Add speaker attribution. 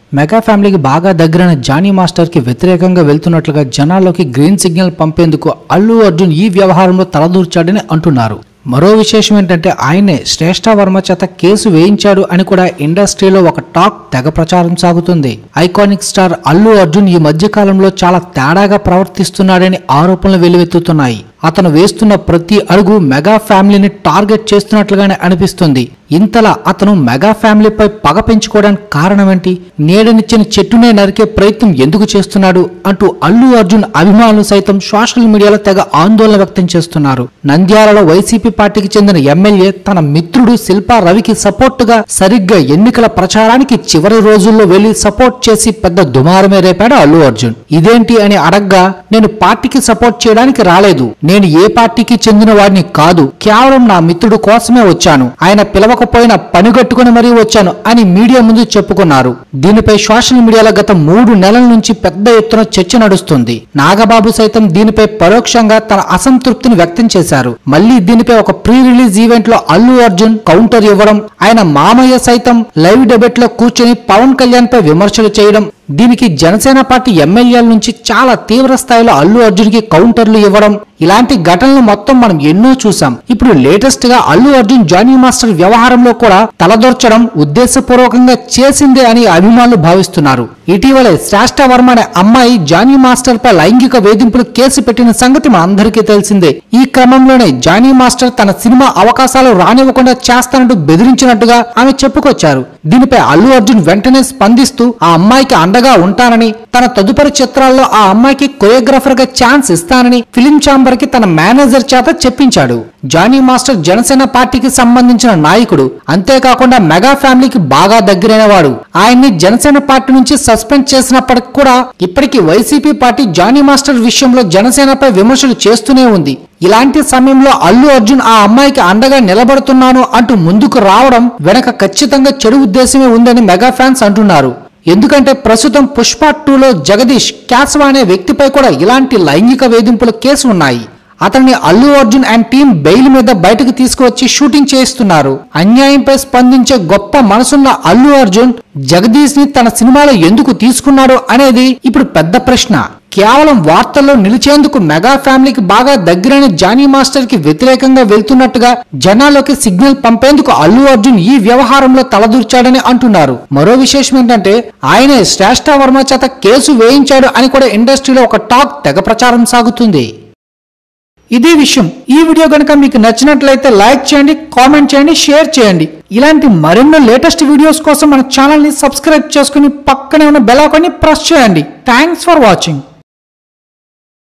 Speaker 1: Mega ఫ్యామిలీకి బాగా దగ్గరైన జానీ మాస్టర్ కి వ్యతిరేకంగా వెళ్తున్నట్లుగా జనాల్లోకి గ్రీన్ సిగ్నల్ పంపేందుకు అల్లు అర్జున్ ఈ వ్యవహారంలో తలదూర్చాడని అంటున్నారు. మరో విశేషం ఏంటంటే ఆయనే శ్రేష్ఠ వర్మ చేత కేసు వేయించాడు అని కూడా ఇండస్ట్రీలో ఒక టాక్ తెగ ప్రచారం సాగుతుంది. ఐకానిక్ స్టార్ అల్లు అర్జున్ ఈ మధ్య కాలంలో చాలా తేడాగా ప్రవర్తిస్తున్నాడని ఆరోపణలు వెల్లువెత్తుతున్నాయి. అతను వేస్తున్న ప్రతి అడుగు మెగా ఫ్యామిలీని టార్గెట్ చేస్తున్నట్లుగానే అనిపిస్తుంది. ఇంతలా అతను మెగా ఫ్యామిలీపై పగ పెంచుకోవడానికి కారణమేంటి? నీడనిచ్చిన చెట్టునే నరికే ప్రయత్నం ఎందుకు చేస్తున్నాడు అంటూ అల్లు అర్జున్ అభిమానులు సైతం సోషల్ మీడియాలో తెగ ఆందోళన వ్యక్తం చేస్తున్నారు. నంద్యాలలో వైసీపీ పార్టీకి చెందిన ఎమ్మెల్యే తన మిత్రుడు శిల్పా రవికి సపోర్టుగా సరిగ్గా ఎన్నికల ప్రచారానికి చివరి రోజుల్లో వెళ్లి సపోర్ట్ చేసి పెద్ద దుమారమే రేపాడు అల్లు అర్జున్. ఇదేంటి అని అడగ్గా, నేను పార్టీకి సపోర్ట్ చేయడానికి రాలేదు, నేను ఏ పార్టీకి చెందిన వాడిని కాదు, కేవలం నా మిత్రుడు కోసమే వచ్చాను, ఆయన పిలవకపోయినా పనిగట్టుకుని మరీ వచ్చాను అని మీడియా ముందు చెప్పుకున్నారు. దీనిపై సోషల్ మీడియాలో గత 3 నెలల నుంచి పెద్ద ఎత్తున చర్చ నడుస్తుంది. నాగబాబు సైతం దీనిపై పరోక్షంగా తన అసంతృప్తిని వ్యక్తం చేశారు. మళ్లీ దీనిపై ఒక ప్రీ రిలీజ్ ఈవెంట్ లో అల్లు అర్జున్ కౌంటర్ ఇవ్వడం, ఆయన మామయ్య సైతం లైవ్ డిబేట్ లో కూర్చొని పవన్ కళ్యాణ్ పై విమర్శలు చేయడం, దీనికి జనసేన పార్టీ ఎమ్మెల్యేల నుంచి చాలా తీవ్ర స్థాయిలో అల్లు అర్జున్ కి కౌంటర్లు ఇవ్వడం, ఇలాంటి ఘటనలు మొత్తం మనం ఎన్నో చూసాం. ఇప్పుడు లేటెస్ట్ గా అల్లు అర్జున్ జానీ మాస్టర్ వ్యవహారంలో కూడా తలదొర్చడం ఉద్దేశపూర్వకంగా చేసిందే అని అభిమానులు భావిస్తున్నారు. ఇటీవలే శ్రేష్ఠ వర్మ అనే అమ్మాయి జానీ మాస్టర్ పై లైంగిక వేధింపులు కేసు పెట్టిన సంగతి మన అందరికీ తెలిసిందే. ఈ క్రమంలోనే జానీ మాస్టర్ తన సినిమా అవకాశాలు రానివ్వకుండా చేస్తానంటూ బెదిరించినట్టుగా ఆమె చెప్పుకొచ్చారు. దీనిపై అల్లు అర్జున్ వెంటనే స్పందిస్తూ ఆ అమ్మాయికి అండగా ఉంటానని, తన తదుపరి చిత్రాల్లో ఆ అమ్మాయికి కొరియోగ్రాఫర్ గా ఛాన్స్ ఇస్తానని ఫిలిం ఛాంబర్ కి తన మేనేజర్ చేత చెప్పించాడు. జానీ మాస్టర్ జనసేన పార్టీకి సంబంధించిన నాయకుడు, అంతేకాకుండా మెగా ఫ్యామిలీకి బాగా దగ్గరైన వాడు. ఆయన్ని జనసేన పార్టీ నుంచి సస్పెండ్ చేసినప్పటికి కూడా ఇప్పటికీ వైసీపీ పార్టీ జానీ మాస్టర్ విషయంలో జనసేనపై విమర్శలు చేస్తూనే ఉంది. ఇలాంటి సమయంలో అల్లు అర్జున్ ఆ అమ్మాయికి అండగా నిలబడుతున్నాను అంటూ ముందుకు రావడం వెనక ఖచ్చితంగా చెడు ఉద్దేశమే ఉందని మెగా ఫ్యాన్స్ అంటున్నారు. ఎందుకంటే ప్రస్తుతం పుష్ప 2లో జగదీష్ క్యాస్వా అనే వ్యక్తిపై కూడా ఇలాంటి లైంగిక వేధింపుల కేసు ఉన్నాయి. అతన్ని Allu Arjun and team bail మీద బయటకు తీసుకువచ్చి షూటింగ్ చేయిస్తున్నారు. అన్యాయంపై స్పందించే గొప్ప మనసున్న అల్లు అర్జున్ జగదీష్ ని తన సినిమాలో ఎందుకు తీసుకున్నాడు అనేది ఇప్పుడు పెద్ద ప్రశ్న. కేవలం వార్తల్లో నిలిచేందుకు మెగా ఫ్యామిలీకి బాగా దగ్గరైన జానీ మాస్టర్ కి వ్యతిరేకంగా వెళ్తున్నట్టుగా జనాల్లోకి సిగ్నల్ పంపేందుకు అల్లు అర్జున్ ఈ వ్యవహారంలో తలదూర్చాడని అంటున్నారు. మరో విశేషం ఏంటంటే ఆయనే శ్రేష్ఠ వర్మ చేత కేసు వేయించాడు అని కూడా ఇండస్ట్రీలో ఒక టాక్ తెగ ప్రచారం సాగుతుంది. ఇదే విషయం ఈ వీడియో కనుక మీకు నచ్చినట్లయితే లైక్ చేయండి, కామెంట్ చేయండి, షేర్ చేయండి. ఇలాంటి మరెన్నో లేటెస్ట్ వీడియోస్ కోసం మన ఛానల్ ని సబ్స్క్రైబ్ చేసుకుని పక్కనే ఉన్న బెల్ ఐకాన్ ని ప్రెస్ చేయండి. Thanks for watching.